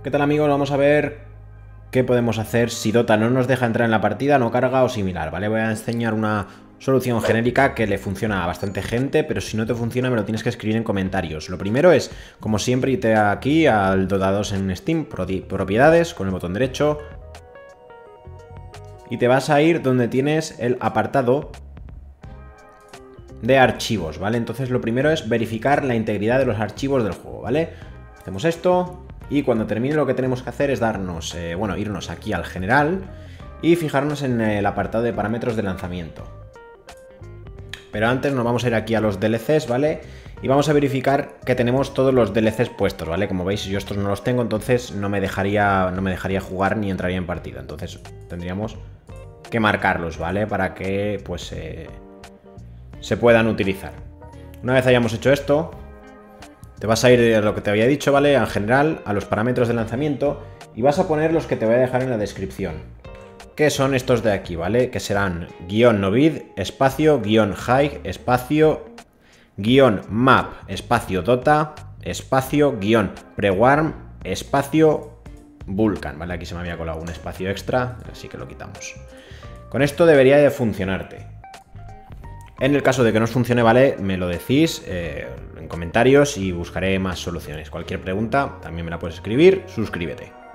¿Qué tal, amigos? Vamos a ver qué podemos hacer si Dota no nos deja entrar en la partida, no carga o similar, ¿vale? Voy a enseñar una solución genérica que le funciona a bastante gente, pero si no te funciona me lo tienes que escribir en comentarios. Lo primero es, como siempre, irte aquí al Dota 2 en Steam, propiedades, con el botón derecho, y te vas a ir donde tienes el apartado de archivos, ¿vale? Entonces lo primero es verificar la integridad de los archivos del juego, ¿vale? Hacemos esto y cuando termine lo que tenemos que hacer es darnos, irnos aquí al general y fijarnos en el apartado de parámetros de lanzamiento. Pero antes nos vamos a ir aquí a los DLCs, ¿vale? Y vamos a verificar que tenemos todos los DLCs puestos, ¿vale? Como veis, yo estos no los tengo, entonces no me dejaría jugar ni entraría en partida. Entonces tendríamos que marcarlos, ¿vale? Para que, pues, se puedan utilizar. Una vez hayamos hecho esto, te vas a ir a lo que te había dicho, ¿vale? En general, a los parámetros de lanzamiento y vas a poner los que te voy a dejar en la descripción. Que son estos de aquí, ¿vale? Que serán -novid, espacio, -high, espacio, -map, espacio, dota, espacio, -prewarm, espacio, vulcan, ¿vale? Aquí se me había colado un espacio extra, así que lo quitamos. Con esto debería de funcionarte. En el caso de que no os funcione, ¿vale? Me lo decís en comentarios y buscaré más soluciones. Cualquier pregunta también me la puedes escribir. Suscríbete.